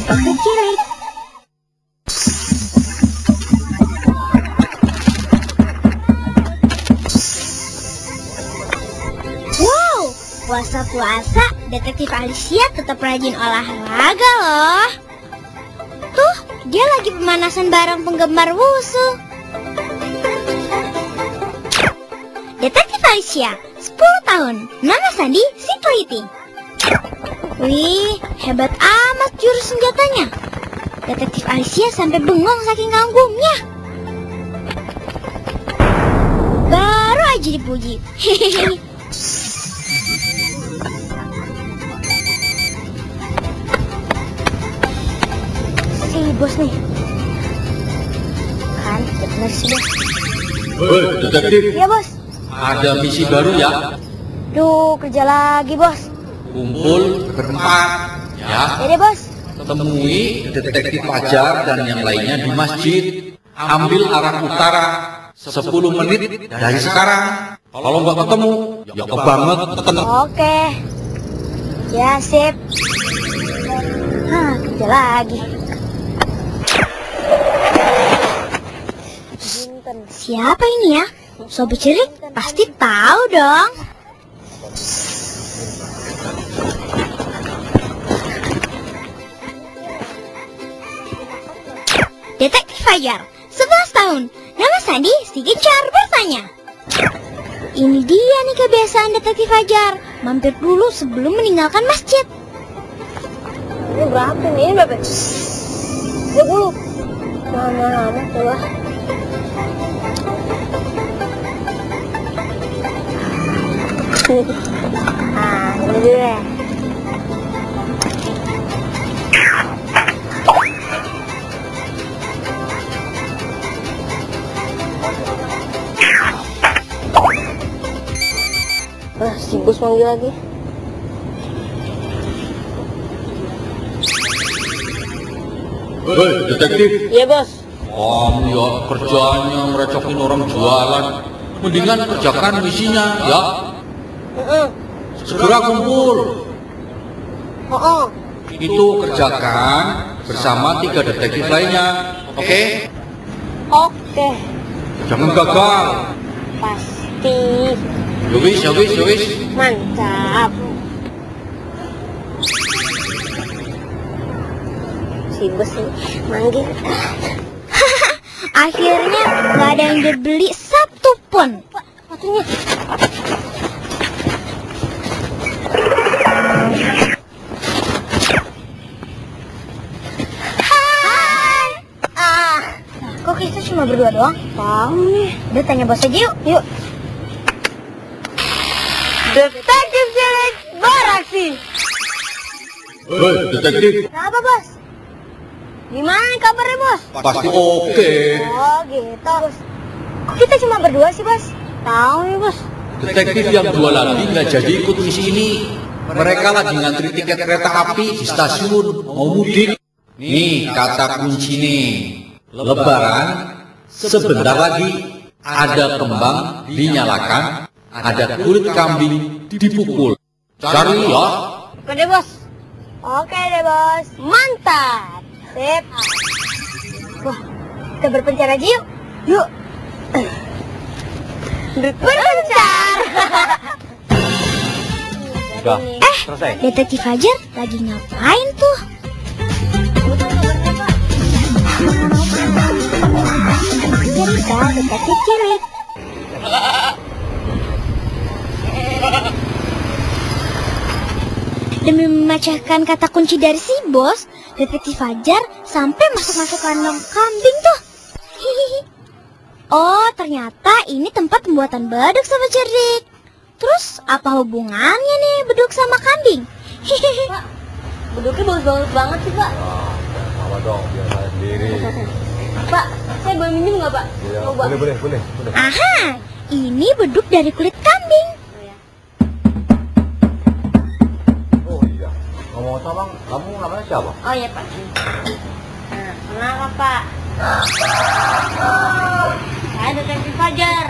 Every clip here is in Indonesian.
detektif cilik. Wow, puasa-puasa detektif Alicia tetap rajin olahraga loh. Tuh, dia lagi pemanasan bareng penggemar wushu. Detektif Alicia, 10 tahun, nama sandi Security. Wih, hebat amat jurus senjatanya. Detektif Alicia sampai bengong saking kagumnya. Baru aja dipuji. Hehehe. Si bos nih. Kan, benar sih bos. Hei, detektif. Iya bos. Ada misi baru ya? Duh, kerja lagi bos. Kumpul berempat, ya. Ya deh bos. Temui detektif Fajar dan yang lainnya di masjid. Ambil arah utara 10 menit dari sekarang. Kalau nggak ketemu, ya kebangetan. Oke. Ya sip. Kerja lagi. Siapa ini ya? Sobat cilik pasti tahu dong. Detektif Fajar, 11 tahun, nama sandi si Gencar bertanya. Ini dia nih kebiasaan detektif Fajar, mampir dulu sebelum meninggalkan masjid. Ini berapa nih? Ini berapa? 20. Mana amat tuh. Ini deh. Si bos manggil lagi. Hei, detektif. Iya bos. Kamu ya kerjaannya merecokin orang jualan. Mendingan kerjakan misinya, ya. Segera kumpul. Itu kerjakan bersama 3 detektif lainnya. Oke? Oke. Jangan gagal. Pasti. Yowis. Mantap. Si bos manggil. Akhirnya nggak ada yang dibeli satupun. Waktunya. Hai. Kok kita cuma berdua doang? Tahu nih. Udah tanya bos aja yuk. Yuk. Detektif cilik beraksi. Hei, detektif. Kenapa bos? Gimana kabarnya bos? Pasti oke. Oh gitu bos. Kok kita cuma berdua sih bos? Tahu nih bos. Detektif yang 2 lagi nggak jadi ikut misi ini. Mereka lagi ngantri tiket kereta api di stasiun mau mudik. Nih kata kunci nih. Lebaran sebentar lagi. Ada kembang dinyalakan. Ada kulit kambing dipukul. Cari ya. Oke deh bos. Oke deh bos. Mantap. Sip. Wah, kita berpencar aja yuk. Yuk. Berpencar. Udah, selesai. Detektif Fajar lagi ngapain tuh? Cerita detektif cilik. Demi memecahkan kata kunci dari si bos, detektif Fajar sampai masuk-masuk kandang kambing tuh. Hihihi. Oh, ternyata ini tempat pembuatan beduk sama cerdik. Terus apa hubungannya nih beduk sama kambing? Hihihi. Pak, beduknya bagus banget sih Pak. Apa dong, biar saya sendiri. Pak, saya boleh minum nggak Pak? Ya, boleh. Aha, ini beduk dari kulit kambing. Oh iya. Ngomong-ngomong, kamu namanya siapa? Oh iya Pak. Nah, kenapa Pak? Saya detektif Fajar.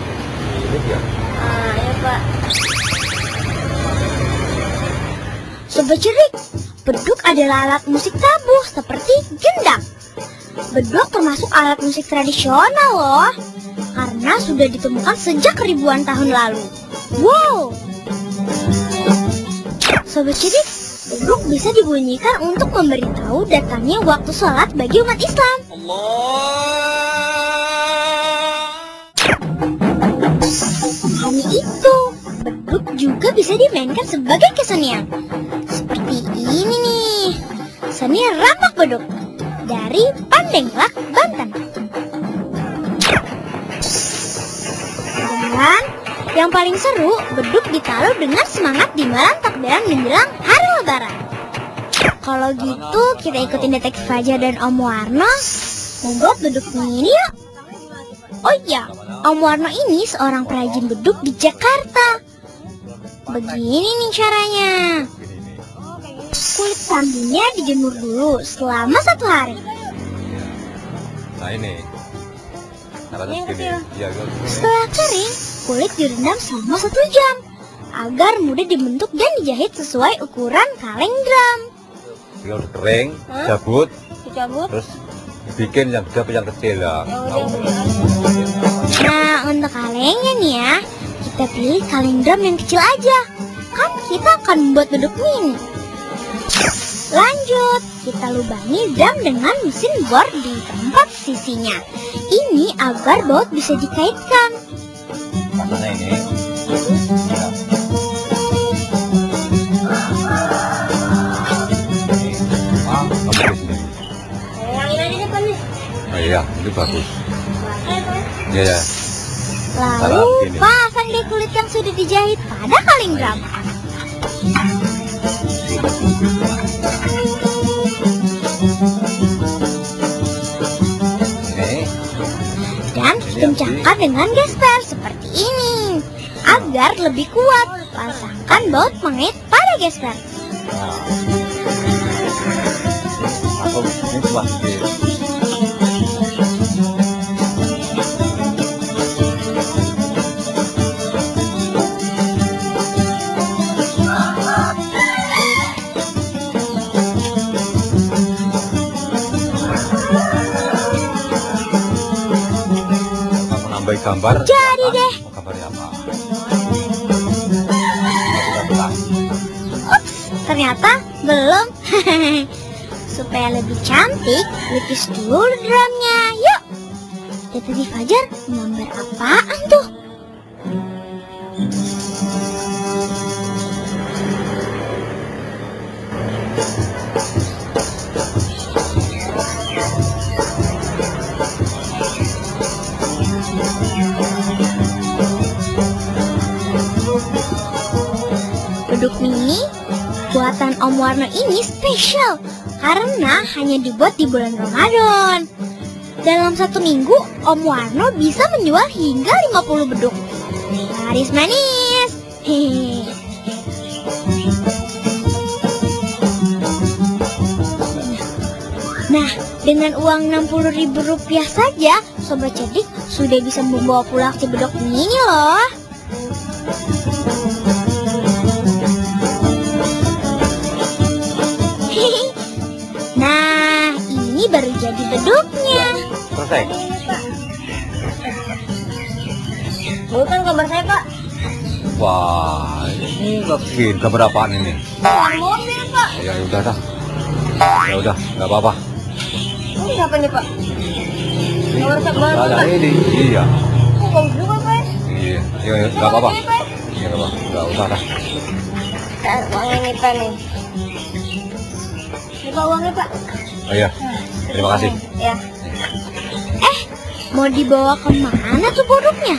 Ini ya. Iya Pak. Sobat Cerdik, beduk adalah alat musik tabuh seperti gendang. Beduk termasuk alat musik tradisional loh, karena sudah ditemukan sejak ribuan tahun lalu. Wow! Sobat Cerdik, beduk bisa dibunyikan untuk memberitahu datangnya waktu sholat bagi umat Islam. Hanya itu, beduk juga bisa dimainkan sebagai kesenian. Seperti ini nih, seni rampak beduk dari Pandeglang, Banten. Dan yang paling seru, beduk ditaruh dengan semangat di malam takbiran menjelang hari Lebaran. Kalau gitu kita ikutin Detektif Fajar dan Om Warno membuat beduk ini yuk. Oh iya, Om Warno ini seorang perajin beduk di Jakarta. Begini nih caranya. Kulit kambingnya dijemur dulu selama 1 hari. Nah ini. Setelah kering, kulit direndam selama 1 jam agar mudah dibentuk dan dijahit sesuai ukuran kaleng drum. Jika udah kering, dicabut, terus bikin yang kecil lah. Nah, untuk kalengnya nih ya, kita pilih kaleng drum yang kecil aja. Kan kita akan membuat beduk mini. Lanjut, kita lubangi drum dengan mesin bor di tempat sisinya. Ini agar baut bisa dikaitkan. Masanya ini. Oh iya, itu bagus. Iya ya. Lalu pasang deh kulit yang sudah dijahit pada kaleng drum. Dan kencangkan dengan gesper seperti ini agar lebih kuat. Pasangkan baut pengait pada gesper. Aku ini cuma gambar. Jadi deh. Gambarnya apa? Ups, ternyata belum. Supaya lebih cantik, lukis dulu drumnya. Yuk. Detektif Fajar gambar apaan tuh? Beduk mini buatan Om Warno ini spesial karena hanya dibuat di bulan Ramadan. Dalam 1 minggu, Om Warno bisa menjual hingga 50 beduk. Laris manis. Hehehe. Nah, dengan uang Rp60.000 saja, Sobat Cerdik sudah bisa membawa pulang si beduk mini loh. Nah, ini baru jadi beduknya. Selesai. Bukan gambar saya, Pak. Wah, ini bikin gambar apaan ini? Mobil, Pak. Ya udah dah. Ya udah, nggak apa-apa. Ini siapa nih, Pak? Gambar saya baru. Ada ini. Iya. Kok bagus juga, Pak? Iya, ya nggak apa-apa. Iya nggak apa-apa. Nggak usah dah. Uangnya nih, Pak nih. Ini Pak uangnya, Pak. Oh iya. Terima kasih. Ya. Mau dibawa kemana tuh burungnya?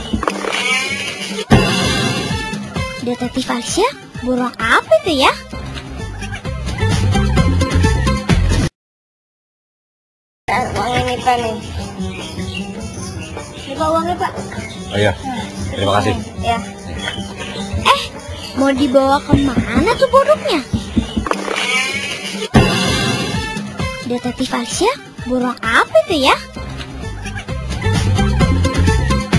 Detektif Asia, burung apa itu ya? Uangnya nih, Pak nih. Ini Pak uangnya, Pak. Oh iya. Terima kasih. Ya. Mau dibawa kemana tuh burungnya? Detektif Asia, burung apa itu ya?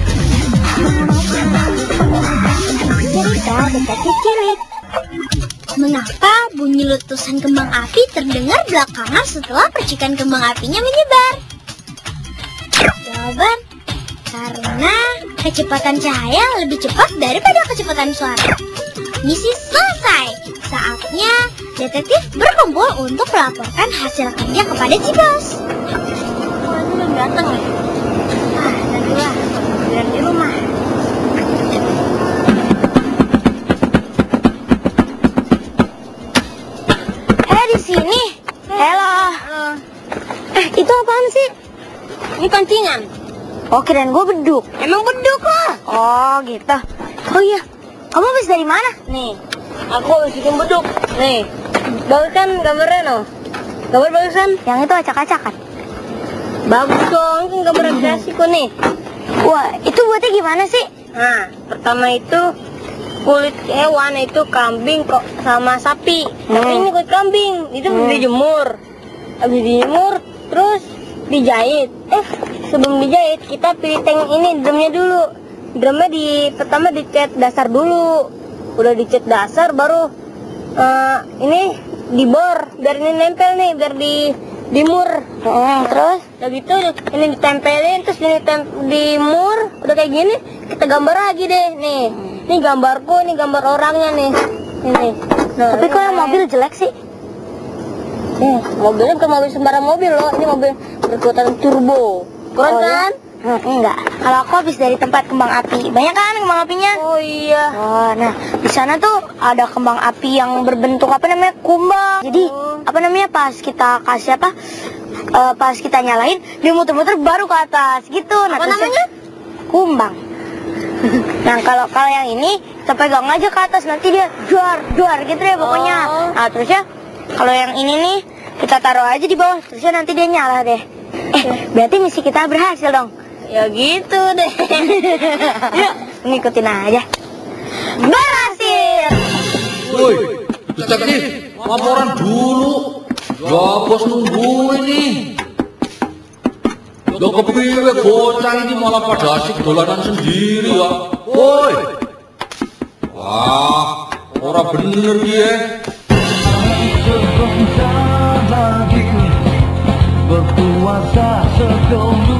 Cerita Detektif Cilik. Mengapa bunyi letusan kembang api terdengar belakangan setelah percikan kembang apinya menyebar? Jawaban, karena kecepatan cahaya lebih cepat daripada kecepatan suara. Misi selesai. Saatnya detektif berkumpul untuk melaporkan hasil kerja kepada si bos. Oh, itu belum datang ya? Nanti lah, bilang di rumah. Di sini. Halo. Itu apaan sih? Ini pancingan. Oh, kirain gue beduk. Emang beduk lah. Oh, gitu. Oh iya, kamu habis dari mana? Nih, aku habis bikin beduk. Nih, bagus kan gambarnya, no? Gambar bagus kan? Yang itu acak-acakan. Bagus dong, kan gambar aplikasi kok nih. Wah, itu buatnya gimana sih? Nah, pertama itu kulit hewan itu kambing kok sama sapi. Tapi ini kulit kambing, itu dijemur. Habis dijemur, terus dijahit. Sebelum dijahit kita pilih tank ini drumnya dulu. Drumnya pertama dicat dasar dulu. Udah dicat dasar baru ini dibor biar ini nempel nih, biar dimur. Terus udah gitu ini ditempelin, terus ini dimur. Udah kayak gini kita gambar lagi deh nih. Ini gambarku, ini gambar orangnya nih. Ini. Nah, tapi kok yang mobil jelek sih? Mobilnya bukan mobil sembarang mobil loh. Ini mobil berkekuatan turbo. Keren kan? Enggak. Kalau aku habis dari tempat kembang api. Banyak kan kembang apinya? Oh iya. Oh, nah di sana tuh ada kembang api yang berbentuk apa namanya? Kumbang. Jadi apa namanya pas kita kasih apa? Pas kita nyalain dia muter-muter baru ke atas gitu. Nah, apa namanya? Kumbang. Nah kalau yang ini kita pegang aja ke atas, nanti dia juar gitu deh pokoknya. Nah terusnya kalau yang ini nih kita taruh aja di bawah, terusnya nanti dia nyala deh. Berarti misi kita berhasil dong. Ya gitu deh. Yuk ngikutin aja. Berhasil. Woi, detektif, laporan dulu. Ya bos nunggu ini. Lo kepiye bocah ini malah pada asik dolanan sendiri ya. Woi. Wah, ora bener dia. Berpuasa sedomi.